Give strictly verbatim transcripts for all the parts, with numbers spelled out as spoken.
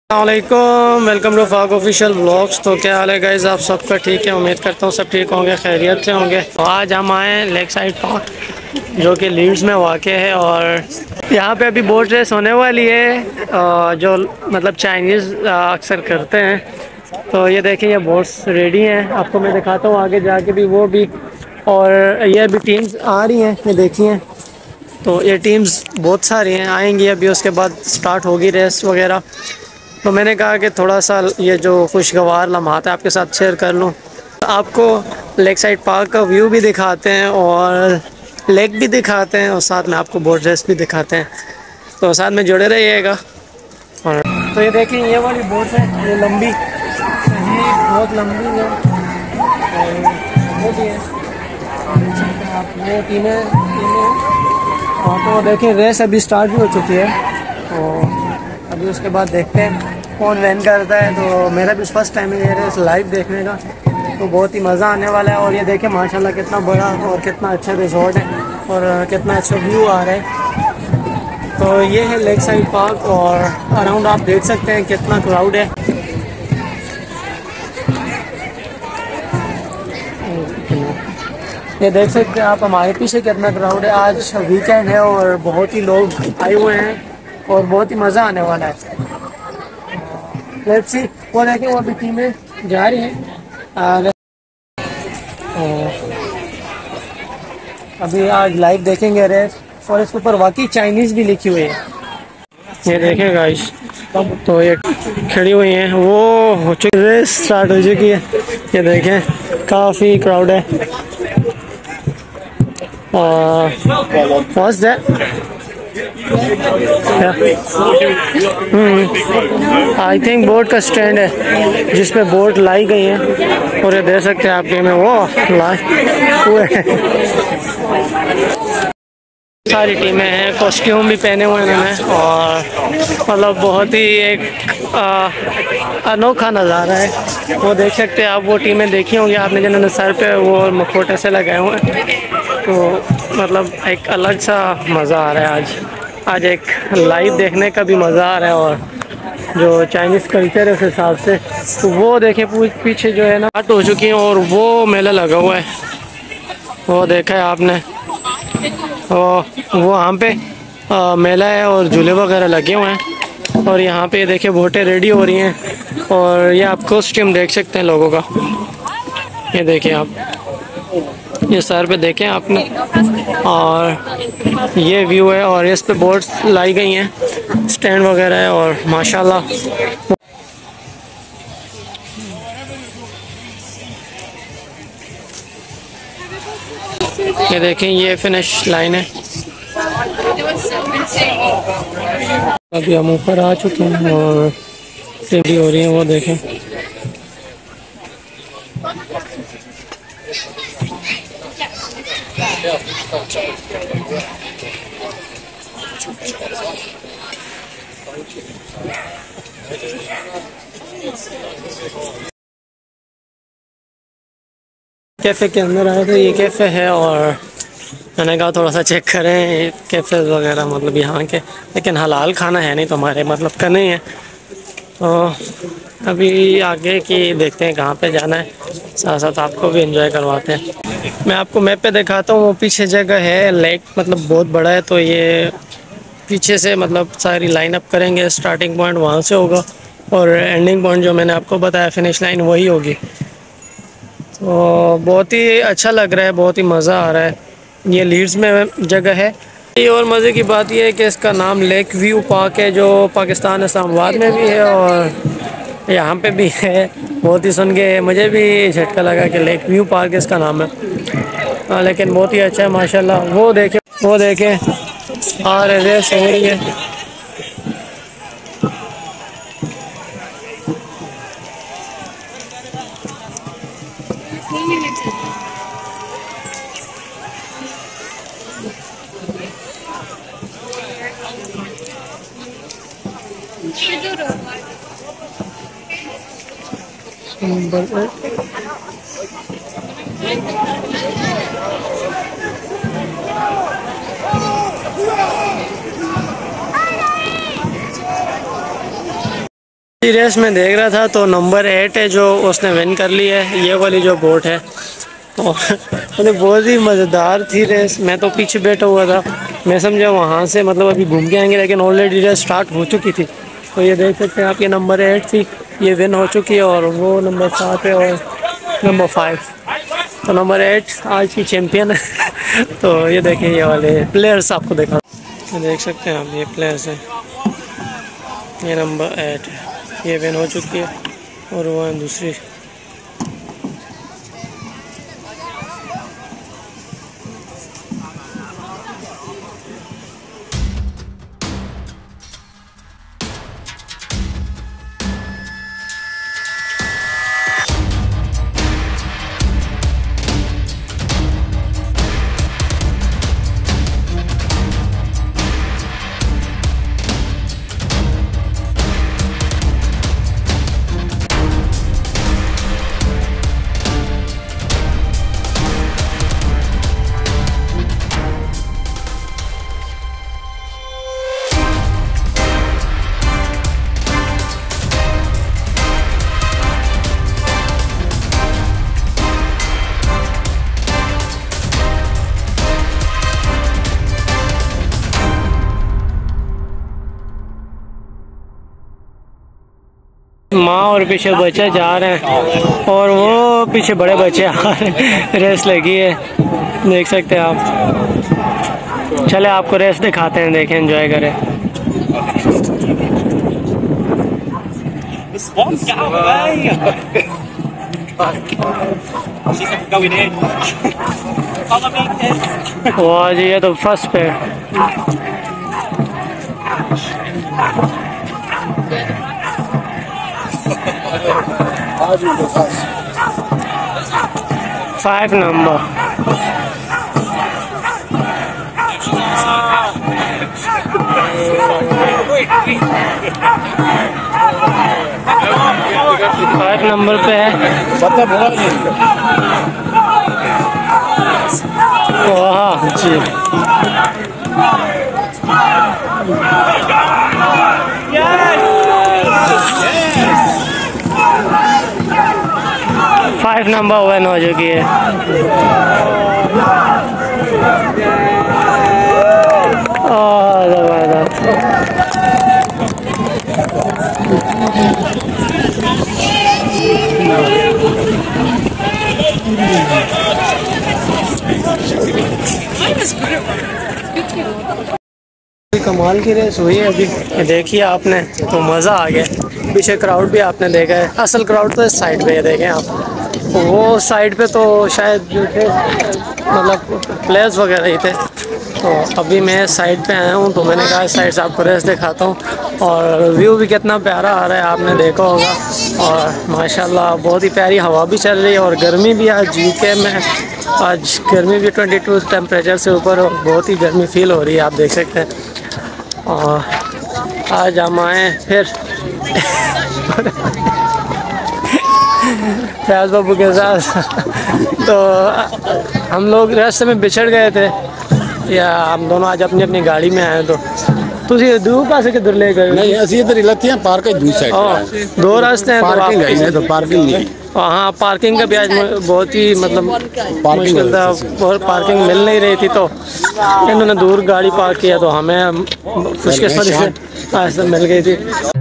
अस्सलामुअलैकुम, welcome to फाक official vlogs. तो क्या हाल है गाइस, आप सबका ठीक है? उम्मीद करता हूँ सब ठीक होंगे, खैरियत से होंगे। तो आज हम आए हैं लेक साइड पार्क जो कि लीड्स में वाक़ है और यहाँ पे अभी बोट रेस होने वाली है जो मतलब चाइनीज़ अक्सर करते हैं। तो ये देखिए, ये बोट्स रेडी हैं, आपको मैं दिखाता हूँ आगे जाके भी वो भी। और ये अभी टीम्स आ रही हैं, ये देखिए। तो ये टीम्स बहुत सारी हैं, आएंगी अभी, उसके बाद स्टार्ट होगी रेस वगैरह। तो मैंने कहा कि थोड़ा सा ये जो खुशगवार लम्हात है आपके साथ शेयर कर लूँ। आपको लेक साइड पार्क का व्यू भी दिखाते हैं और लेक भी दिखाते हैं और साथ में आपको बोट रेस भी दिखाते हैं, तो साथ में जुड़े रहिएगा। और तो ये देखें, ये वाली बोट है, ये लंबी, ये बहुत लंबी है और वो भी है। आप वो टीमें टीमें हाँ, तो देखें रेस अभी स्टार्ट भी हो चुकी है। तो अभी उसके बाद देखते हैं कौन विन करता है। तो मेरा भी फर्स्ट टाइम है ये रेस लाइव देखने का, तो बहुत ही मज़ा आने वाला है। और ये देखें माशाल्लाह कितना बड़ा और कितना अच्छा रिजॉर्ट है और कितना अच्छा व्यू आ रहा है। तो ये है लेक साइड पार्क और अराउंड आप देख सकते हैं कितना क्राउड है। ये देख सकते हैं आप हमारे पीछे कितना क्राउड है। आज वीकेंड है और बहुत ही लोग आए हुए हैं और बहुत ही मज़ा आने वाला है। लेट्स सी, वो देखें वो अभी टीमें जा रही हैं। अभी आज लाइव देखेंगे रेस और इसके ऊपर वाकई चाइनीज़ भी लिखी हुई है। ये देखें गाइस, तो ये खड़ी हुई हैं, वो हो चुकी रेस स्टार्ट हो चुकी है। ये देखें काफ़ी क्राउड है। Uh, what's that? I think boat का स्टैंड है जिसमें बोट लाई गई है और ये दे सकते हैं आपके में वो लाई हुए सारी टीमें हैं, कॉस्ट्यूम भी पहने हुए हैं और मतलब बहुत ही एक अनोखा नज़ारा है। वो देख सकते हैं आप, वो टीमें देखी होंगी आपने जिन्होंने सर पे वो मुखौटे से लगाए हुए हैं। तो मतलब एक अलग सा मज़ा आ रहा है आज आज एक लाइव देखने का भी मज़ा आ रहा है और जो चाइनीज़ कल्चर है उस हिसाब से। तो वो देखें पीछे जो है ना हट हो चुकी है और वो मेला लगा हुआ है, वो देखा है आपने। और वो वहाँ पे आ, मेला है और झूले वगैरह लगे हुए हैं और यहाँ पे देखिए बोटें रेडी हो रही हैं और ये आप कॉस्ट्यूम देख सकते हैं लोगों का। ये देखिए आप, ये सर पे देखें आपने, और ये व्यू है और इस पे बोट्स लाई गई हैं, स्टैंड वगैरह है और माशाल्लाह। ये देखें, ये फिनिश लाइन है। अभी हम ऊपर आ चुके हैं और सीढ़ी हो रही है, वो देखें। कैफ़े के अंदर आए थे, ये कैफ़े है और मैंने कहा थोड़ा सा चेक करें कैफ़े वगैरह मतलब यहाँ के, लेकिन हलाल खाना है नहीं तो हमारे मतलब का नहीं है। तो अभी आगे की देखते हैं कहाँ पे जाना है, साथ साथ आपको भी एंजॉय करवाते हैं। मैं आपको मैप पे दिखाता हूँ, वो पीछे जगह है लेक, मतलब बहुत बड़ा है। तो ये पीछे से मतलब सारी लाइन अप करेंगे, स्टार्टिंग पॉइंट वहाँ से होगा और एंडिंग पॉइंट जो मैंने आपको बताया फिनिश लाइन वही होगी। तो बहुत ही अच्छा लग रहा है, बहुत ही मज़ा आ रहा है। ये लीड्स में जगह है। ये और मज़े की बात यह है कि इसका नाम लेक व्यू पार्क है, जो पाकिस्तान इस्लामाबाद में भी है और यहाँ पे भी है। बहुत ही सुन के मुझे भी झटका लगा कि लेक व्यू पार्क इसका नाम है। हाँ, लेकिन बहुत ही अच्छा है माशाल्लाह। वो देखें वो देखें और रेस हो रही है। ये रेस में देख रहा था तो नंबर एट है जो उसने विन कर ली है, ये वाली जो बोट है। और मतलब बहुत ही मज़ेदार थी रेस। मैं तो पीछे बैठा हुआ था, मैं समझा वहाँ से मतलब अभी घूम के आएंगे, लेकिन ऑलरेडी रेस स्टार्ट हो चुकी थी। तो ये देख सकते हैं आप, ये नंबर एट थी, ये विन हो चुकी है, और वो नंबर सात है और नंबर फाइव। तो नंबर एट आज की चैम्पियन है। तो ये देखिए ये वाले प्लेयर्स आपको देखा, देख सकते हैं आप, ये प्लेयर्स हैं। ये नंबर एट है, ये विन हो चुकी है, और वो है दूसरी। माँ और पीछे बच्चे जा रहे हैं, और वो पीछे बड़े बच्चे आ रहे हैं। रेस लगी है, देख सकते हैं आप। चले आपको रेस दिखाते हैं, देखें, एंजॉय करें। वाह जी, ये तो फर्स्ट पे फाइव नंबर। फाइव नंबर पे है। वाह जी, फाइव नंबर वन हो चुकी है। ओह जबरदस्त। कमाल की रेस हुई है अभी, देखिए आपने, तो मज़ा आ गया। पीछे क्राउड भी आपने देखा है, असल क्राउड तो इस साइड पे है, देखें आप। वो साइड पे तो शायद जो थे मतलब प्लेयर्स वगैरह ही थे। तो अभी मैं साइड पे आया हूँ, तो मैंने कहा इस साइड से आपको रेस दिखाता हूँ। और व्यू भी कितना प्यारा आ रहा है, आपने देखा होगा। और माशाल्लाह बहुत ही प्यारी हवा भी चल रही है, और गर्मी भी आज यूके में, आज गर्मी भी बाईस टेम्परेचर से ऊपर, बहुत ही गर्मी फील हो रही है, आप देख सकते हैं। और आज हम आए फिर फैज़ बाबू के साथ। तो हम लोग रास्ते में बिछड़ गए थे, या हम दोनों आज अपनी अपनी गाड़ी में आए। तो तुझे दूर पासे किधर ले गए? नहीं, असली इधर लगती है पार्क है दूसरी साइड। दो रास्ते हैं, पार्किंग है, तो पार्किंग नहीं है। हाँ, पार्किंग का भी आज बहुत ही मतलब मुश्किल था, और पार्किंग मिल नहीं रही थी। तो इन्होंने दूर गाड़ी पार्क किया, तो हमें खुशकिस्मती से आज मिल गई थी।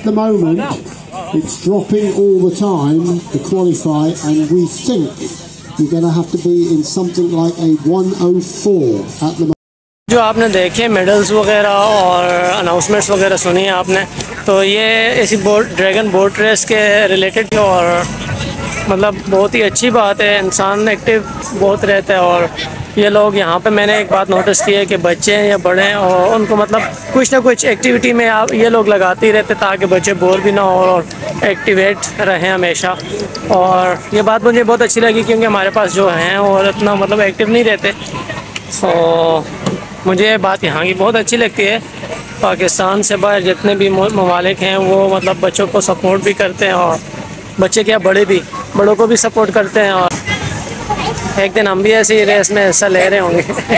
the moment it's dropping all the time to qualify, and we think you're going to have to be in something like a one oh four at the moment. जो आपने देखे मेडल्स वगैरह और अनाउंसमेंट्स वगैरह सुनी है आपने, तो ये इसी बोट ड्रैगन बोट रेस के रिलेटेड, और मतलब बहुत ही अच्छी बात है। इंसान एक्टिव बहुत रहता है, और ये लोग यहाँ पे मैंने एक बात नोटिस की है कि बच्चे हैं या बड़े हैं, और उनको मतलब कुछ ना कुछ एक्टिविटी में आप ये लोग लगाते ही रहते ताकि बच्चे बोर भी ना हो और एक्टिवेट रहें हमेशा। और ये बात मुझे बहुत अच्छी लगी क्योंकि हमारे पास जो हैं और इतना मतलब एक्टिव नहीं रहते। तो मुझे ये बात यहाँ की बहुत अच्छी लगती है। पाकिस्तान से बाहर जितने भी ममालिक हैं वो मतलब बच्चों को सपोर्ट भी करते हैं, और बच्चे क्या बड़े भी बड़ों को भी सपोर्ट करते हैं, और एक दिन हम भी ऐसी रेस में हिस्सा ले रहे होंगे।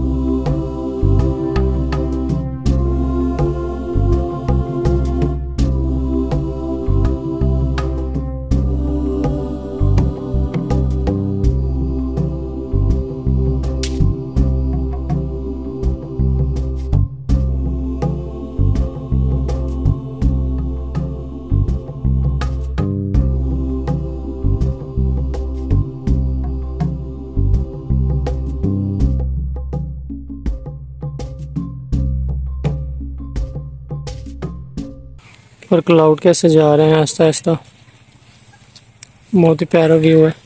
और क्लाउड कैसे जा रहे हैं आहिस्ता आहिस्ता, बहुत ही प्यारा व्यू है।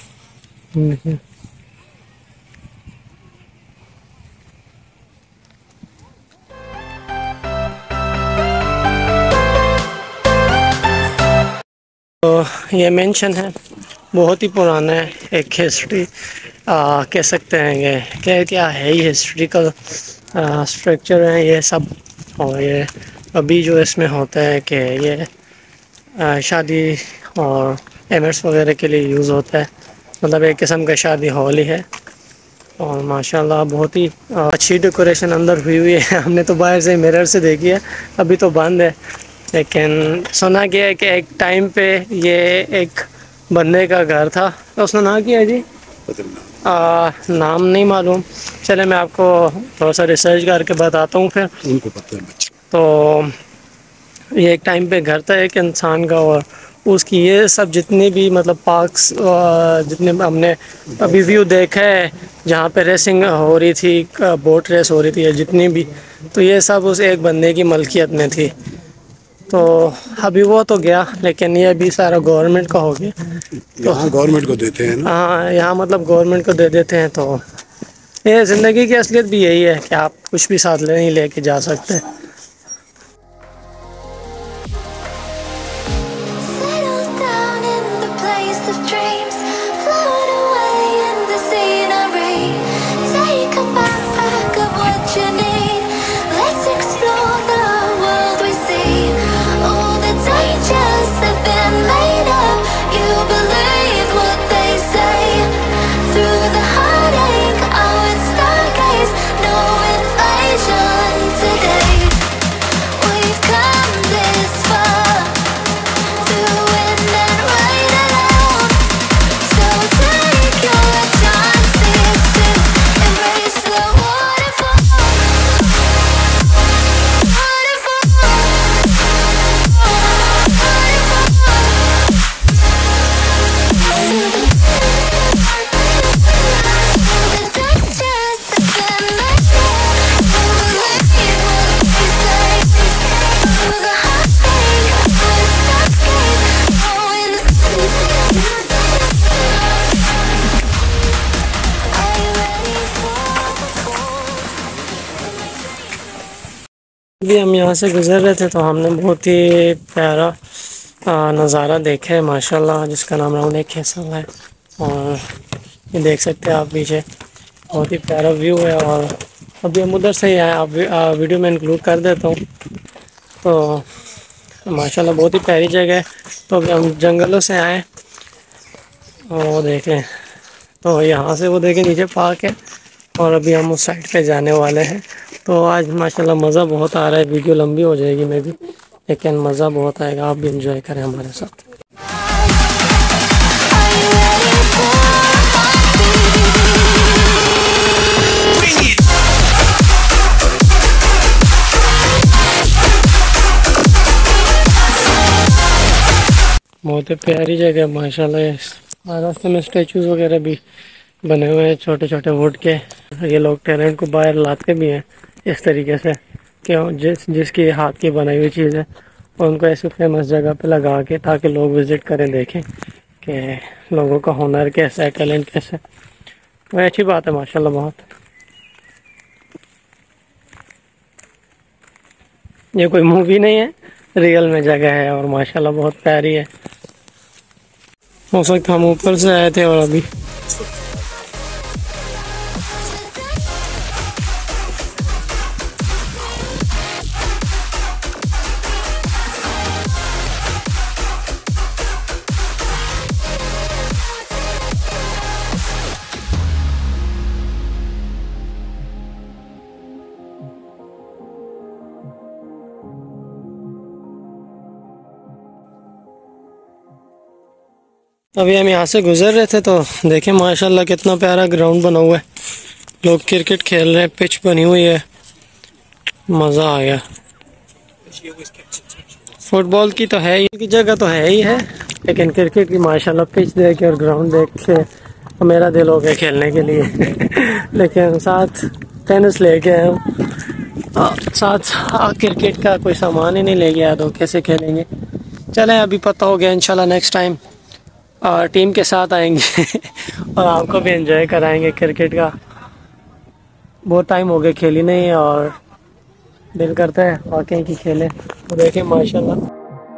तो ये मेंशन है, बहुत ही पुराना है, एक हिस्ट्री कह सकते हैं कि क्या क्या है ये हिस्ट्री का स्ट्रक्चर है ये सब। और ये अभी जो इसमें होता है कि ये आ, शादी और इवेंट्स वगैरह के लिए यूज़ होता है, मतलब एक किस्म का शादी हॉल ही है। और माशाल्लाह बहुत ही आ, अच्छी डेकोरेशन अंदर हुई हुई है। हमने तो बाहर से मिरर से देखी है, अभी तो बंद है, लेकिन सुना गया है कि एक टाइम पे ये एक बंदे का घर था। तो उसने ना किया जी आ, नाम नहीं मालूम, चले मैं आपको थोड़ा सा रिसर्च करके बताता हूँ फिर। उनको पता है। तो ये एक टाइम पे घर था एक इंसान का, और उसकी ये सब जितनी भी मतलब पार्क्स जितने हमने अभी व्यू देखा है जहाँ पे रेसिंग हो रही थी, बोट रेस हो रही थी, या जितनी भी, तो ये सब उस एक बंदे की मलकियत में थी। तो अभी वो तो गया, लेकिन ये अभी सारा गवर्नमेंट का हो गया। तो यहाँ गवर्नमेंट को देते हैं ना। हाँ, यहाँ मतलब गवर्नमेंट को दे देते हैं। तो ये ज़िंदगी की असलियत भी यही है कि आप कुछ भी साथ ले नहीं लेके जा सकते। भी हम यहाँ से गुज़र रहे थे तो हमने बहुत ही प्यारा नज़ारा देखा है माशाल्लाह, जिसका नाम राउंड एक खेसल है। और ये देख सकते हैं आप पीछे, बहुत ही प्यारा व्यू है। और अभी हम उधर से ही आए, आप वीडियो में इंक्लूड कर देता हूँ। तो माशाल्लाह बहुत ही प्यारी जगह है। तो अभी हम जंगलों से आए और देखें तो यहाँ से वो देखें नीचे पार्क है, और अभी हम उस साइड पे जाने वाले हैं। तो आज माशाल्लाह मज़ा बहुत आ रहा है। वीडियो लंबी हो जाएगी मे भी, लेकिन मज़ा बहुत आएगा। आप भी इंजॉय करें हमारे साथ। बहुत ही प्यारी जगह माशाल्लाह। रास्ते में स्टैचूज वगैरह भी बने हुए हैं छोटे छोटे वुड के। ये लोग टैलेंट को बाहर लाते भी हैं इस तरीके से कि जिस जिसकी हाथ की बनाई हुई चीज़ है और उनको ऐसी फेमस जगह पे लगा के ताकि लोग विज़िट करें, देखें कि लोगों का हुनर कैसा है, टैलेंट कैसा है। वह अच्छी बात है माशाल्लाह बहुत। ये कोई मूवी नहीं है, रियल में जगह है और माशाल्लाह बहुत प्यारी है। उस वक्त हम ऊपर से आए थे और अभी अभी हम यहाँ से गुजर रहे थे तो देखें माशाल्लाह कितना प्यारा ग्राउंड बना हुआ है। लोग क्रिकेट खेल रहे हैं, पिच बनी हुई है, मज़ा आ गया। फुटबॉल की तो है ही की जगह तो है ही है, लेकिन क्रिकेट की माशाल्लाह पिच देख के और ग्राउंड देख के तो मेरा दिल हो गया खेलने के लिए। लेकिन साथ टेनिस लेके आए हम, साथ क्रिकेट का कोई सामान ही नहीं ले गया तो कैसे खेलेंगे। चलें अभी पता हो गया, इंशाल्लाह नेक्स्ट टाइम और टीम के साथ आएंगे और आपको भी एंजॉय कराएंगे क्रिकेट का। बहुत टाइम हो गया खेली नहीं और दिल करता है वाकई की खेले तो देखें माशाल्लाह।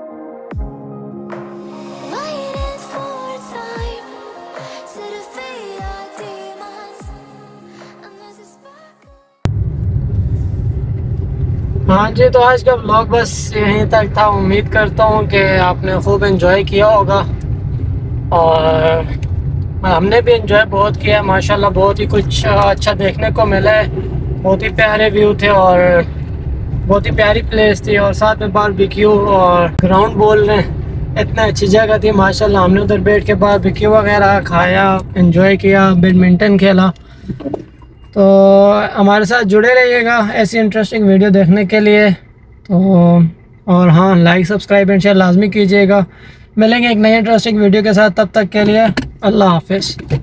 हाँ जी, तो आज का व्लॉग बस यहीं तक था। उम्मीद करता हूँ कि आपने खूब एंजॉय किया होगा और हमने भी एंजॉय बहुत किया माशाल्लाह। बहुत ही कुछ अच्छा देखने को मिला है, बहुत ही प्यारे व्यू थे और बहुत ही प्यारी प्लेस थी और साथ में बारबेक्यू और ग्राउंड बोल रहे हैं, इतना अच्छी जगह थी माशाल्लाह। हमने उधर बैठ के बारबेक्यू वगैरह खाया, एंजॉय किया, बैडमिंटन खेला। तो हमारे साथ जुड़े रहिएगा ऐसी इंटरेस्टिंग वीडियो देखने के लिए। तो और हाँ, लाइक सब्सक्राइब एंड शेयर लाजमी कीजिएगा। मिलेंगे एक नई इंटरेस्टिंग वीडियो के साथ, तब तक के लिए अल्लाह हाफिज़।